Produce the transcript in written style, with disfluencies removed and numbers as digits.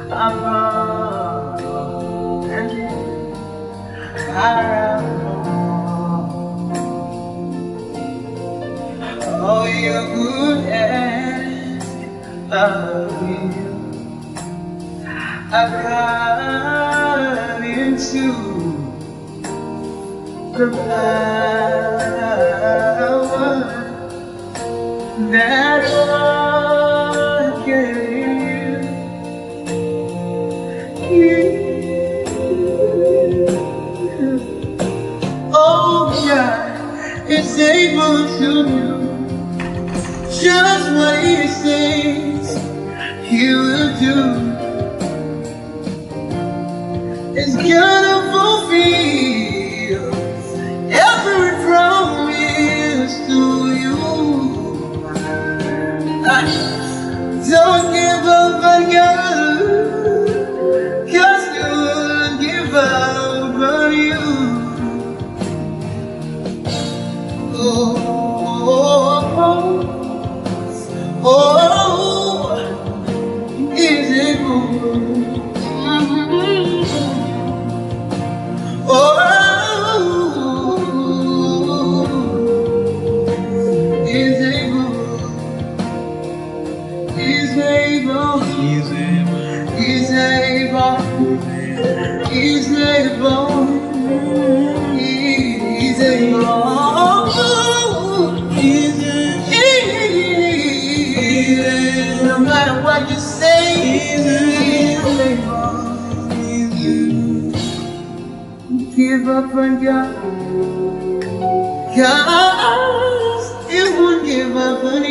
Oh, you're good and I will. I've got into the power that I gave you. Oh, God is able to do just what He says He will do. It's gonna fulfill every promise to you. Don't give up on God, 'cause He won't give up on you. Oh, oh, oh, He's able. Oh, He's able, He's able, He's able, He's able, He's able, He's able, no matter what you say, He's able. Give up on God, 'cause He won't give up on